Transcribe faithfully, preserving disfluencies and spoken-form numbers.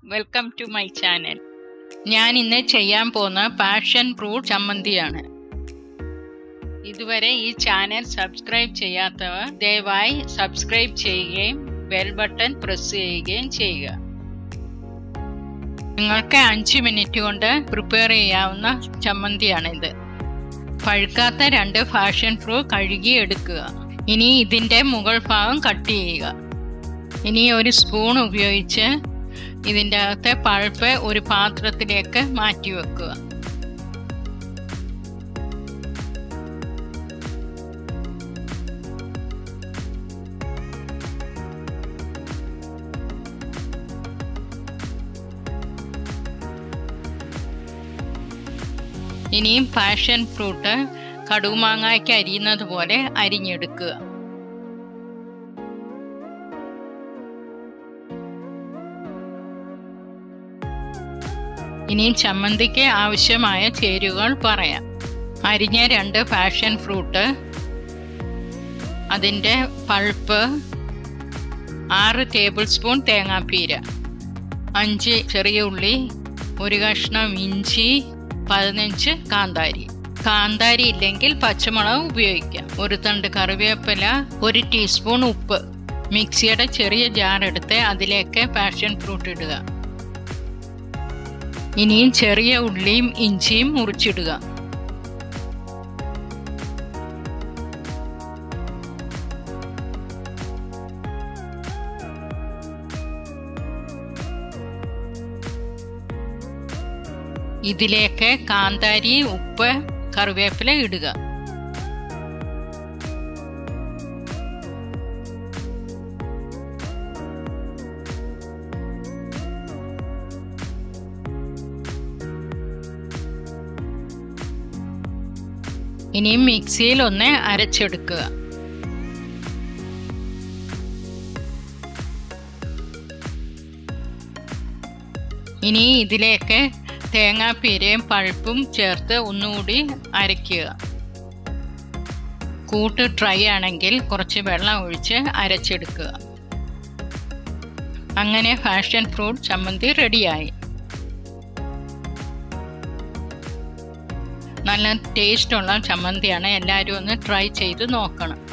Welcome to my channel. ഞാൻ ഇന്ന് ചെയ്യാൻ പോകുന്ന പാഷൻ ഫ്രൂട്ട് ചമ്മന്തിയാണ്. ഇതുവരെ ഈ ചാനൽ സബ്സ്ക്രൈബ് ചെയ്യാത്തവർ ദയവായി സബ്സ്ക്രൈബ് ചെയ്യുകയും ബെൽ ബട്ടൺ പ്രസ് ചെയ്യുകയും ചെയ്യുക. നിങ്ങൾക്ക് അഞ്ച് മിനിറ്റ് കൊണ്ട് പ്രിപ്പയർ ചെയ്യാവുന്ന ചമ്മന്തിയാണിത്. പഴുക്കാത്ത രണ്ട് പാഷൻ ഫ്രൂട്ട് കഴുകി എടുക്കുക. ഇനി ഇതിൻ്റെ മുകൾ ഭാഗം കട്ട് ചെയ്യുക. ഇനി ഒരു സ്പൂൺ ഉപയോഗിച്ച് ഇതിൻ്റെ അകത്തെ പൾപ്പ് ഒരു പാത്രത്തിലേക്ക് മാറ്റി വെക്കുക. ഇനിയും പാഷൻ ഫ്രൂട്ട് കടുമാങ്ങയ്ക്ക് അരിയുന്നത് പോലെ അരിഞ്ഞെടുക്കുക. ഇനിയും ചമ്മന്തിക്ക് ആവശ്യമായ ചേരുവകൾ പറയാം. അരിഞ്ഞ രണ്ട് പാഷൻ ഫ്രൂട്ട്, അതിൻ്റെ പൾപ്പ്, ആറ് ടേബിൾ സ്പൂൺ തേങ്ങാപ്പീര, അഞ്ച് ചെറിയ ഉള്ളി, ഒരു കഷ്ണം ഇഞ്ചി, പതിനഞ്ച് കാന്താരി. കാന്താരി ഇല്ലെങ്കിൽ പച്ചമുളക് ഉപയോഗിക്കാം. ഒരു തണ്ട് കറിവേപ്പില, ഒരു ടീസ്പൂൺ ഉപ്പ്. മിക്സിയുടെ ചെറിയ ജാർ എടുത്ത് അതിലേക്ക് പാഷൻ ഫ്രൂട്ട് ഇടുക. ഇനിയും ചെറിയ ഉള്ളിയും ഇഞ്ചിയും മുറിച്ചിടുക. ഇതിലേക്ക് കാന്താരി, ഉപ്പ്, കറിവേപ്പില ഇടുക. ഇനിയും മിക്സിയിൽ ഒന്ന് അരച്ചെടുക്കുക. ഇനി ഇതിലേക്ക് തേങ്ങാപ്പീരയും പൾപ്പും ചേർത്ത് ഒന്നുകൂടി അരയ്ക്കുക. കൂട്ട് ഡ്രൈ ആണെങ്കിൽ കുറച്ച് വെള്ളം ഒഴിച്ച് അരച്ചെടുക്കുക. അങ്ങനെ പാഷൻ ഫ്രൂട്ട് ചമ്മന്തി റെഡിയായി. നല്ല ടേസ്റ്റുള്ള ചമ്മന്തിയാണ്. എല്ലാവരും ഒന്ന് ട്രൈ ചെയ്ത് നോക്കണം.